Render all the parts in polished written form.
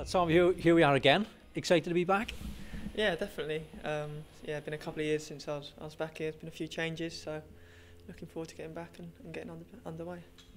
Tom, here we are again. Excited to be back? Yeah, definitely. Yeah, it's been a couple of years since I was back here. There's been a few changes, so looking forward to getting back and getting underway.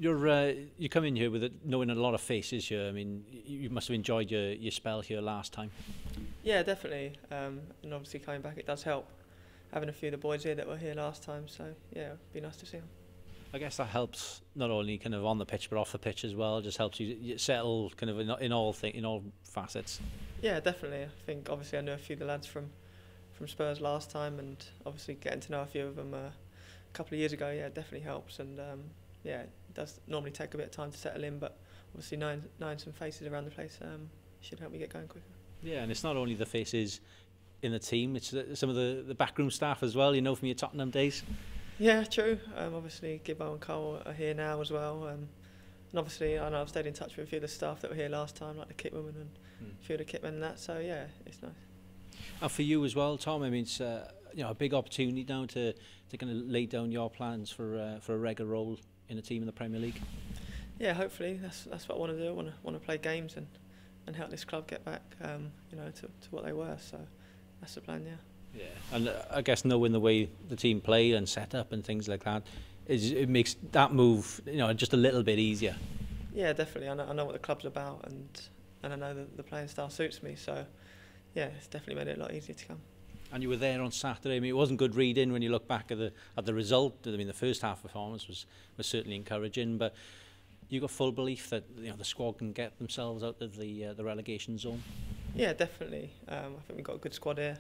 You come in here with knowing a lot of faces here. I mean, you must have enjoyed your spell here last time. Yeah, definitely. And obviously coming back, it does help having a few of the boys here that were here last time. So yeah, it'd be nice to see them. I guess that helps not only kind of on the pitch but off the pitch as well. It just helps you settle kind of in all facets. Yeah, definitely. I think obviously I knew a few of the lads from Spurs last time, and obviously getting to know a few of them a couple of years ago, yeah, it definitely helps. And yeah, it does normally take a bit of time to settle in, but obviously knowing some faces around the place should help me get going quicker. Yeah, and it's not only the faces in the team, it's some of the backroom staff as well, you know, from your Tottenham days. Yeah, true. Obviously Gibbo and Carroll are here now as well. And obviously I know I've stayed in touch with a few of the staff that were here last time, like the kit women and a few of the kitmen and that, so yeah, it's nice. And for you as well, Tom, I mean, it's you know, a big opportunity now to kind of lay down your plans for a regular role in a team in the Premier League. Yeah, hopefully that's what I want to do. I want to play games and help this club get back, you know, to what they were. So that's the plan. Yeah. Yeah, and I guess knowing the way the team play and set up and things like that, it makes that move, you know, just a little bit easier. Yeah, definitely. I know what the club's about, and I know that the playing style suits me. So yeah, it's definitely made it a lot easier to come. And you were there on Saturday. I mean, it wasn't good reading when you look back at the result. I mean, the first half performance was certainly encouraging, but you got full belief that, you know, the squad can get themselves out of the relegation zone. Yeah, definitely. I think we've got a good squad here.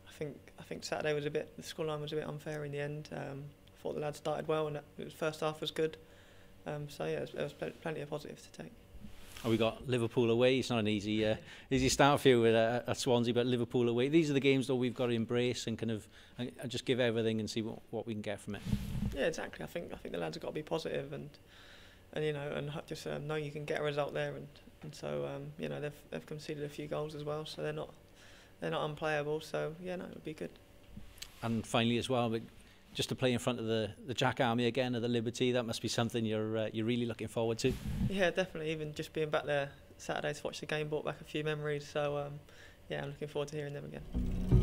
I think Saturday was the scoreline was a bit unfair in the end. I thought the lads started well, and the first half was good. So yeah, there was plenty of positives to take. And we got Liverpool away. It's not an easy start for you at Swansea, but Liverpool away. These are the games that we've got to embrace and kind of and just give everything and see what we can get from it. Yeah, exactly. I think the lads have got to be positive and you know, and just know you can get a result there, and so you know, they've conceded a few goals as well, so they're not unplayable. So yeah, no, it would be good. And finally as well, just to play in front of the Jack Army again at the Liberty, that must be something you're really looking forward to. Yeah, definitely. Even just being back there Saturday to watch the game brought back a few memories. So yeah, I'm looking forward to hearing them again.